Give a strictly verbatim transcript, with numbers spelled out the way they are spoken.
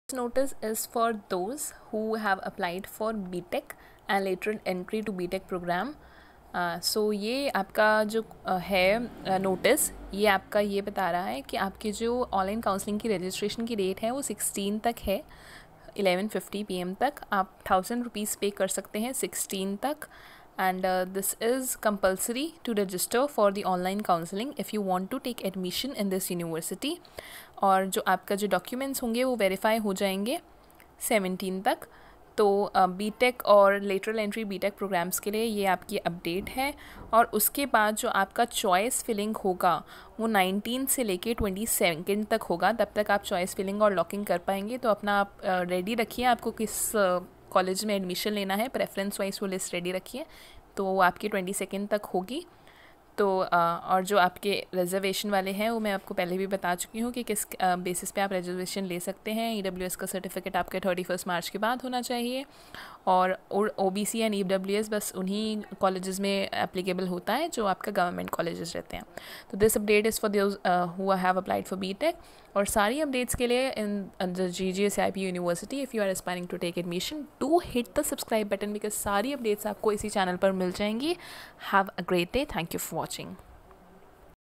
This notice is for those who have applied for B Tech and lateral entry to B Tech program. So uh, so ये आपका जो uh, है notice uh, ये आपका ये बता रहा है कि आपके जो ऑनलाइन काउंसलिंग की रजिस्ट्रेशन की डेट है वो सिक्सटीन तक है, इलेवन फिफ्टी पी एम तक आप थाउजेंड रुपीज़ पे कर सकते हैं सिक्सटीन तक. And this is compulsory to register for the online counselling if you want to take admission in this university. और जो आपका जो डॉक्यूमेंट्स होंगे वो वेरीफाई हो जाएंगे सेवनटीन तक. तो बी टेक और lateral entry B tech programmes के लिए ये आपकी अपडेट है. और उसके बाद जो आपका चॉइस फिलिंग होगा वो नाइनटीन से लेके ट्वेंटी सेकेंड तक होगा. तब तक आप चॉइस फिलिंग और लॉकिंग कर पाएंगे. तो अपना आप रेडी रखिए, आपको किस कॉलेज में एडमिशन लेना है प्रेफरेंस वाइज वो लिस्ट रेडी रखिए. तो वो आपकी ट्वेंटी सेकेंड तक होगी. तो और जो आपके रिजर्वेशन वाले हैं वो मैं आपको पहले भी बता चुकी हूँ कि किस बेसिस पे आप रिजर्वेशन ले सकते हैं. ई डब्ल्यू एस का सर्टिफिकेट आपके थर्टी फर्स्ट मार्च के बाद होना चाहिए. और O B C and E W S बस उन्हीं कॉलेजेस में एप्लीकेबल होता है जो आपका गवर्नमेंट कॉलेजेस रहते हैं. तो this update is for those who have applied for B tech. और सारी अपडेट्स के लिए in the G G S I P university if you are aspiring to take admission do hit the subscribe button because सारी updates आपको इसी channel पर मिल जाएंगी. Have a great day. Thank you for watching.